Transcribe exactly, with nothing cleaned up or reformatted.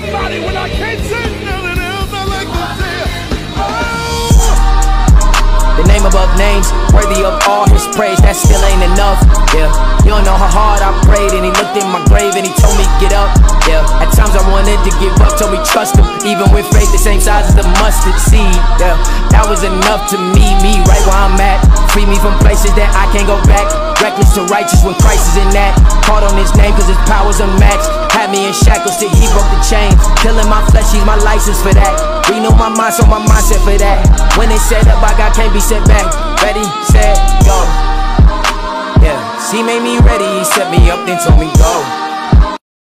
somebody when I can't say nothing else. I like to say it. Oh. The name above names, worthy of all his praise, that still ain't enough, yeah. You don't know how hard I prayed, and he looked in my grave and he told me get up, yeah. At times I wanted to give up, told me trust him, even with faith the same size as the mustard seed, yeah. That was enough to me, me right where I'm at. Free me from places that I can't go back. Reckless to righteous when Christ is in that. Called on his name cause his power's unmatched. Had me in shackles till he broke the chains. Killing my flesh, he's my license for that. Renew my mind, so my mindset for that. When it's set up, I got can't be set back. Ready, set, go. Yeah, he made me ready, he set me up, then told me go.